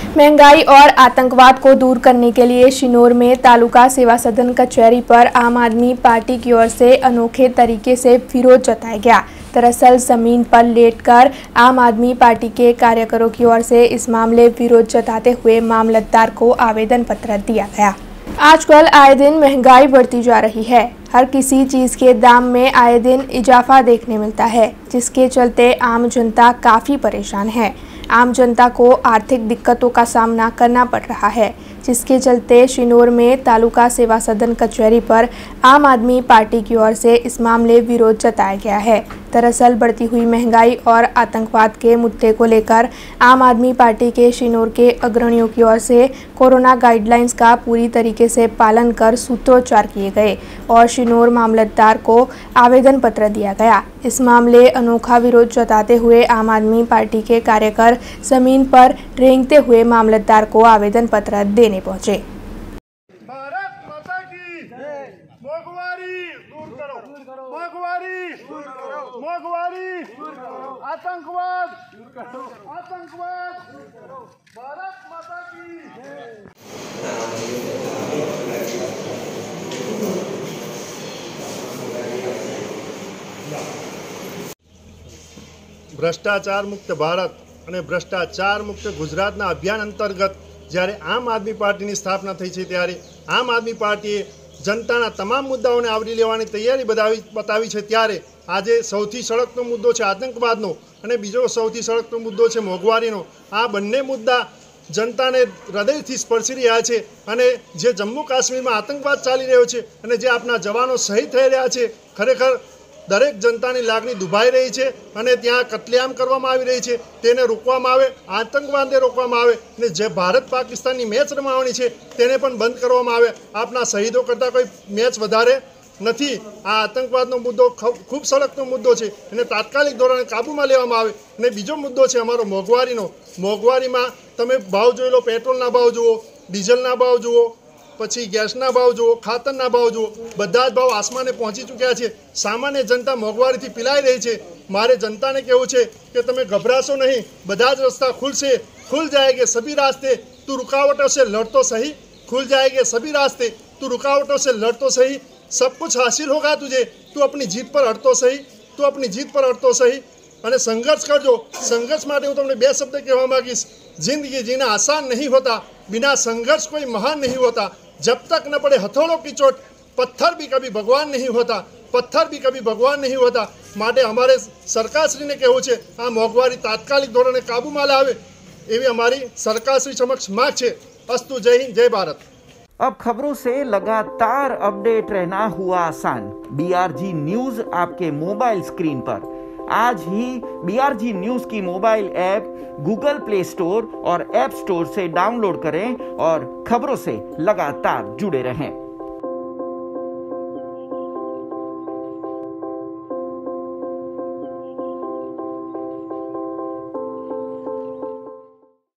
महंगाई और आतंकवाद को दूर करने के लिए शिनोर में तालुका सेवा सदन कचहरी पर आम आदमी पार्टी की ओर से अनोखे तरीके से विरोध जताया गया। दरअसल जमीन पर लेटकर आम आदमी पार्टी के कार्यकरों की ओर से इस मामले विरोध जताते हुए मामलतदार को आवेदन पत्र दिया गया। आजकल आए दिन महंगाई बढ़ती जा रही है। हर किसी चीज़ के दाम में आए दिन इजाफा देखने मिलता है, जिसके चलते आम जनता काफ़ी परेशान है। आम जनता को आर्थिक दिक्कतों का सामना करना पड़ रहा है, जिसके चलते शिनोर में तालुका सेवा सदन कचहरी पर आम आदमी पार्टी की ओर से इस मामले विरोध जताया गया है। दरअसल बढ़ती हुई महंगाई और आतंकवाद के मुद्दे को लेकर आम आदमी पार्टी के शिनोर के अग्रणियों की ओर से कोरोना गाइडलाइंस का पूरी तरीके से पालन कर सूत्रोच्चार किए गए और शिनोर मामलतदार को आवेदन पत्र दिया गया। इस मामले अनोखा विरोध जताते हुए आम आदमी पार्टी के कार्यकर जमीन पर रेंगते हुए मामलतदार को आवेदन पत्र देने पहुंचे। भारत माता की मोगवारी दूर करो, मोगवारी दूर करो, मोगवारी दूर करो, आतंकवाद दूर करो, आतंकवाद दूर करो, भारत माता की। ભ્રષ્ટાચાર મુક્ત ભારત અને ભ્રષ્ટાચાર મુક્ત ગુજરાતના અભિયાન અંતર્ગત જ્યારે આમ આદમી પાર્ટીની સ્થાપના થઈ છે ત્યારે આમ આદમી પાર્ટીએ જનતાના તમામ મુદ્દાઓને આવરી લેવાની તૈયારી બતાવી છે। ત્યારે આજે સૌથી સળગતો મુદ્દો છે આતંકવાદનો અને બીજો સૌથી સળગતો મુદ્દો છે મોંઘવારીનો। આ બંને મુદ્દા जनताने हृदयथी स्पर्शी रह्या छे अने जे जम्मू काश्मीर में आतंकवाद चाली रह्यो छे अने जे आपना जवानों शहीद थई रह्या छे, खरेखर दरेक जनतानी लागणी दुभाई रही है और त्यां कत्लेआम करवामां आवी रही है। तेने रोकवामां आवे, आतंकवादने रोकवामां आवे ने जे भारत पाकिस्ताननी मैच रमावणी छे तेने पण बंद करवामां आवे। आपना शहीदों करता कोई मैच वधारे नहीं। आ आतंकवादनो मुद्दो खूब सळगतो मुद्दो है, एने तात्कालिक धोरणे काबूमां लेवामां आवे। ने बीजो मुद्दो है अमारो मोंघवारीनो। मोंघवारीमां तमे भाव जोई लो, पेट्रोलना भाव जुओ, डीजलना भाव जुओ, पछी गैसना भाव जुओ, खातरना भाव जुओ, बधा ज भाव आसमाने पहोंची चूक्या छे। सामान्य जनता मोंघवारीथी पीलाई रही है। मारे जनताने कहेवुं छे के तमे गभराशो नहीं, बधा ज रस्ता खुलशे, खुल जाएंगे सभी रास्ते, तू रुकावटों से लड़तो सही। खुल जाएंगे सभी रास्ते, तू रुकावटों से लड़तो सही। सब कुछ हासिल होगा तुझे, तू अपनी जीत पर अड़तो सही, तू अपनी जीत पर अड़तो सही अने संघर्ष करजो। संघर्ष माटे हूँ तमने बे शब्द कहवा मांगीश। जिंदगी जीना आसान नहीं होता, बिना संघर्ष कोई महान नहीं होता। जब तक न पड़े हथौड़ों की चोट, पत्थर भी कभी भगवान नहीं होता, पत्थर भी कभी भगवान नहीं होता। माटे अमारे सरकारश्री ने कहेवुं छे आ मोंघवारी तात्कालिक धोरणे काबूमां लावे एवी अमारी सरकारश्री समक्ष मांग छे। अस्तु। जय हिंद, जय भारत। अब खबरों से लगातार अपडेट रहना हुआ आसान। BRG न्यूज आपके मोबाइल स्क्रीन पर। आज ही BRG न्यूज की mobile app Google Play Store और ऐप स्टोर से डाउनलोड करें और खबरों से लगातार जुड़े रहें।